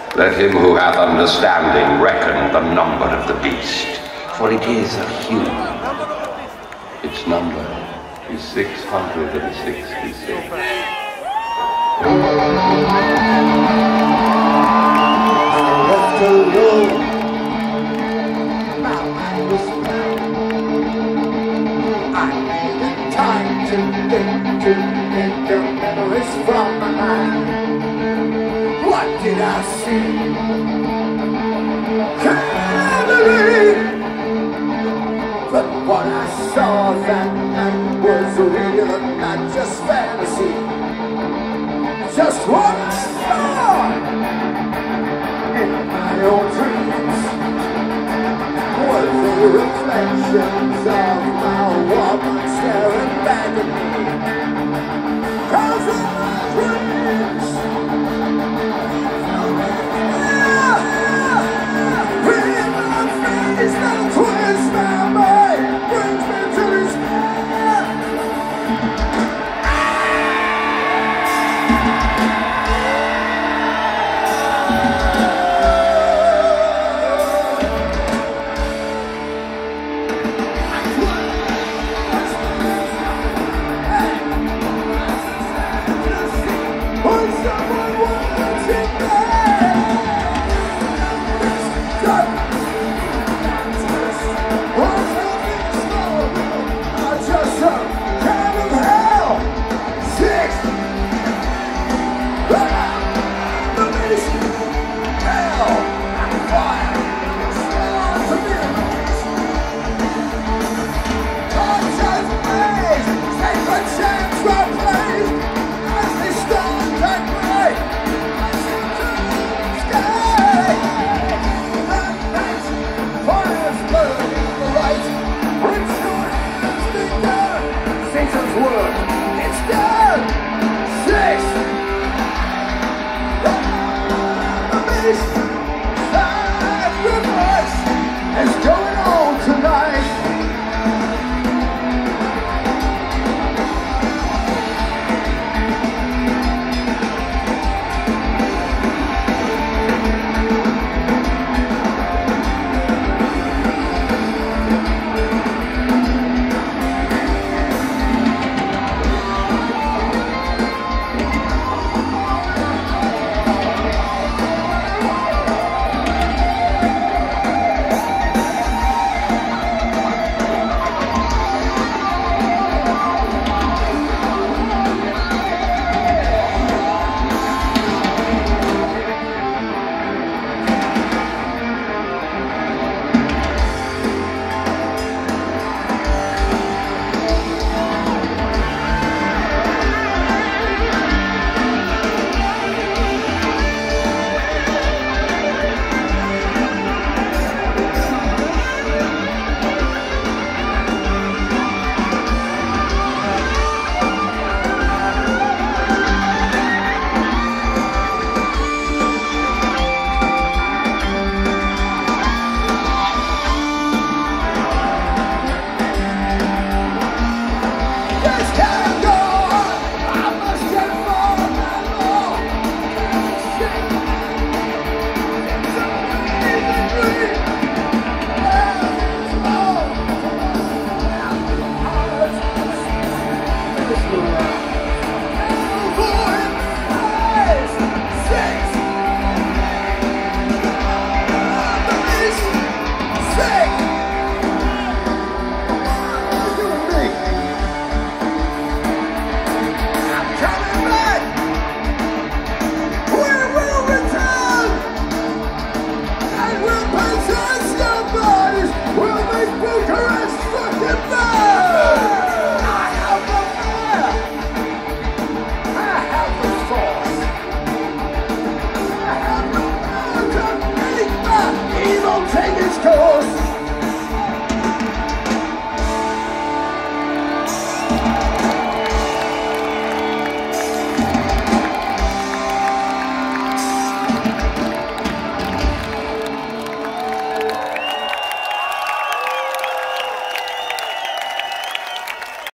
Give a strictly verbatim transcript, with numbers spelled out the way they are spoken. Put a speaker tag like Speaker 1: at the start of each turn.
Speaker 1: Let him who hath understanding reckon the number of the beast, for it is a human. Its number is six hundred sixty-six.
Speaker 2: Left alone, my mind was blank. I needed time to think, to think the memories from my mind. What did I see? Can't believe. But what I saw that night was real, not just fantasy. Just what I saw in my own dreams was the reflections of my woman staring back at me. Cause in my dreams, in my face, that twist my mind brings me to despair. Take its course.